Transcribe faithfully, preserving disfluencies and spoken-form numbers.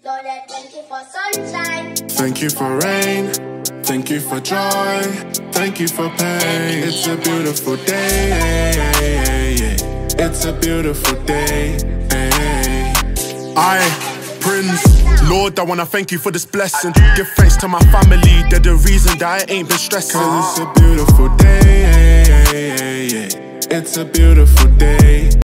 Lord, I thank you for sunshine. Thank you for rain. Thank you for joy. Thank you for pain. It's a beautiful day. It's a beautiful day. I, Prince, Lord, I wanna thank you for this blessing. Give thanks to my family, they're the reason that I ain't been stressing. Cause it's a beautiful day. It's a beautiful day.